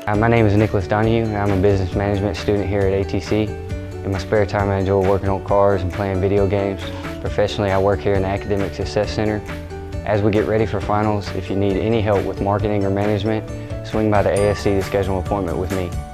My name is Nicholas Donahue, and I'm a business management student here at ATC. In my spare time, I enjoy working on cars and playing video games. Professionally, I work here in the Academic Success Center. As we get ready for finals, if you need any help with marketing or management, swing by the ASC to schedule an appointment with me.